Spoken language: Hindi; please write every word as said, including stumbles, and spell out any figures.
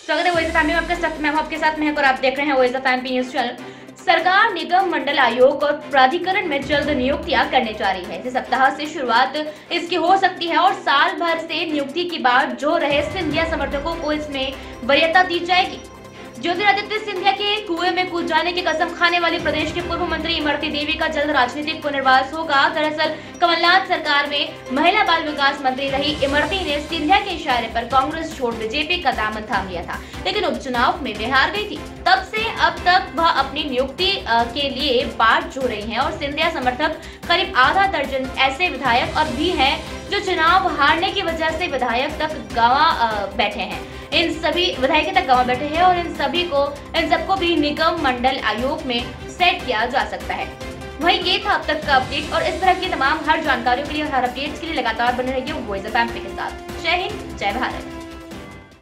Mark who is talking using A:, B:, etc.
A: स्वागत है ओएजा फैमिली में आपके साथ। मैं हूं आपके साथ महक और आप देख रहे हैं ओएजा फैमिली न्यूज चैनल। सरकार निगम मंडल आयोग और प्राधिकरण में जल्द नियुक्तियां करने जा रही है। इस सप्ताह से शुरुआत इसकी हो सकती है और साल भर से नियुक्ति के बाद जो रहे सिंधिया समर्थकों को इसमें वरीयता दी जाएगी। ज्योतिरादित्य सिंधिया के कुएं में कूद जाने की कसम खाने वाली प्रदेश के पूर्व मंत्री इमरती देवी का जल्द राजनीतिक पुनर्वास होगा। दरअसल कमलनाथ सरकार में महिला बाल विकास मंत्री रही इमरती ने सिंधिया के इशारे पर कांग्रेस छोड़ बीजेपी का दामन थाम लिया था, लेकिन उपचुनाव में वे हार गई थी। तब से अब तक वह अपनी नियुक्ति के लिए बाट जो रही हैं और सिंधिया समर्थक करीब आधा दर्जन ऐसे विधायक और भी हैं जो चुनाव हारने की वजह से विधायक तक गंवा बैठे हैं। इन सभी विधायक तक गंवा बैठे हैं और इन सभी को इन सबको भी निगम मंडल आयोग में सेट किया जा सकता है। वही ये था अब तक का अपडेट और इस तरह की तमाम हर जानकारियों के लिए और हर अपडेट्स के लिए लगातार बने रहिए ओएजा फैमिली के साथ। जय हिंद, जय भारत।